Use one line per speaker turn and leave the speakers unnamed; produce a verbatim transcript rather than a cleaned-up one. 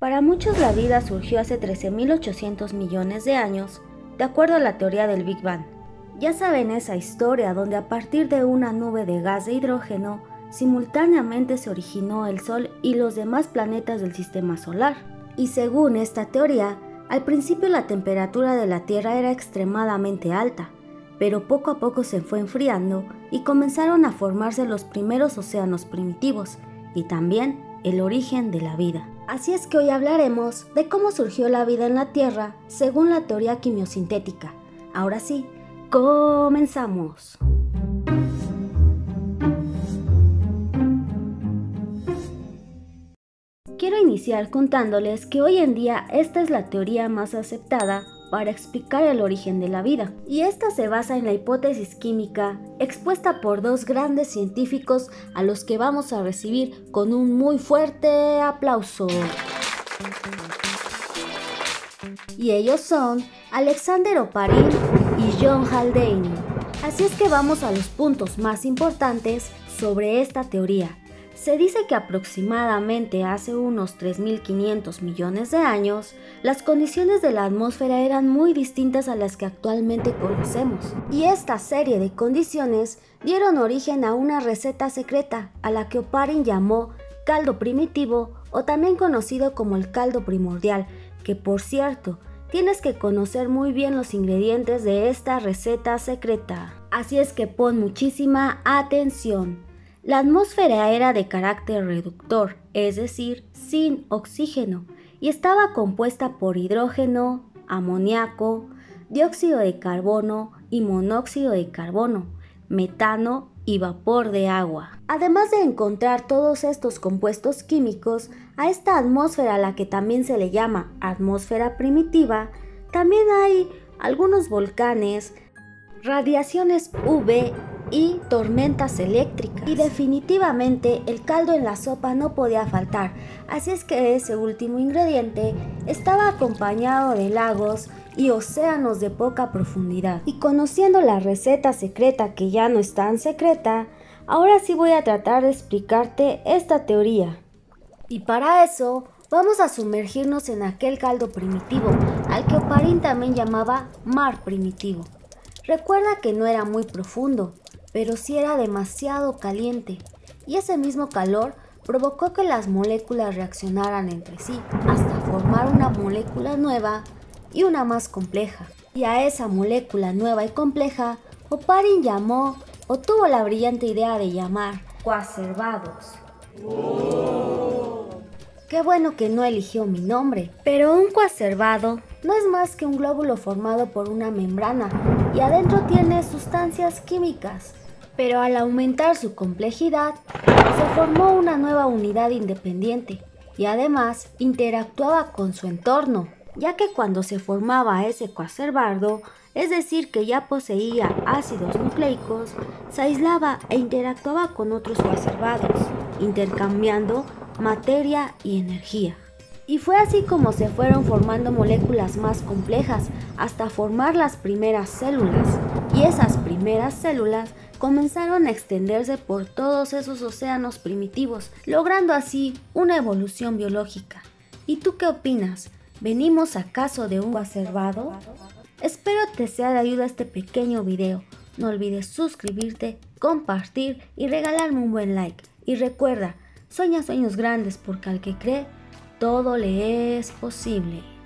Para muchos la vida surgió hace trece mil ochocientos millones de años, de acuerdo a la teoría del Big Bang. Ya saben esa historia donde a partir de una nube de gas de hidrógeno, simultáneamente se originó el Sol y los demás planetas del Sistema Solar. Y según esta teoría, al principio la temperatura de la Tierra era extremadamente alta, pero poco a poco se fue enfriando y comenzaron a formarse los primeros océanos primitivos y también el origen de la vida. Así es que hoy hablaremos de cómo surgió la vida en la Tierra según la teoría quimiosintética. Ahora sí, comenzamos. Quiero iniciar contándoles que hoy en día esta es la teoría más aceptada para explicar el origen de la vida, y esta se basa en la hipótesis química expuesta por dos grandes científicos a los que vamos a recibir con un muy fuerte aplauso. Y ellos son Alexander Oparin y John Haldane. Así es que vamos a los puntos más importantes sobre esta teoría. Se dice que aproximadamente hace unos tres mil quinientos millones de años, las condiciones de la atmósfera eran muy distintas a las que actualmente conocemos. Y esta serie de condiciones dieron origen a una receta secreta a la que Oparin llamó caldo primitivo o también conocido como el caldo primordial, que por cierto, tienes que conocer muy bien los ingredientes de esta receta secreta. Así es que pon muchísima atención. La atmósfera era de carácter reductor, es decir, sin oxígeno, y estaba compuesta por hidrógeno, amoníaco, dióxido de carbono y monóxido de carbono, metano y vapor de agua. Además de encontrar todos estos compuestos químicos, a esta atmósfera, a la que también se le llama atmósfera primitiva, también hay algunos volcanes, radiaciones U V y tormentas eléctricas. Y definitivamente el caldo en la sopa no podía faltar, así es que ese último ingrediente estaba acompañado de lagos y océanos de poca profundidad. Y conociendo la receta secreta, que ya no es tan secreta, ahora sí voy a tratar de explicarte esta teoría. Y para eso vamos a sumergirnos en aquel caldo primitivo, al que Oparin también llamaba mar primitivo. Recuerda que no era muy profundo, pero sí era demasiado caliente, y ese mismo calor provocó que las moléculas reaccionaran entre sí, hasta formar una molécula nueva y una más compleja. Y a esa molécula nueva y compleja, Oparin llamó, o tuvo la brillante idea de llamar, coacervados. Oh. Qué bueno que no eligió mi nombre, pero un coacervado no es más que un glóbulo formado por una membrana, y adentro tiene sustancias químicas. Pero al aumentar su complejidad, se formó una nueva unidad independiente y además interactuaba con su entorno, ya que cuando se formaba ese coacervado, es decir que ya poseía ácidos nucleicos, se aislaba e interactuaba con otros coacervados, intercambiando materia y energía. Y fue así como se fueron formando moléculas más complejas hasta formar las primeras células, y esas primeras células comenzaron a extenderse por todos esos océanos primitivos, logrando así una evolución biológica. ¿Y tú qué opinas? ¿Venimos acaso de un coacervado? Espero te sea de ayuda este pequeño video. No olvides suscribirte, compartir y regalarme un buen like. Y recuerda, sueña sueños grandes, porque al que cree, todo le es posible.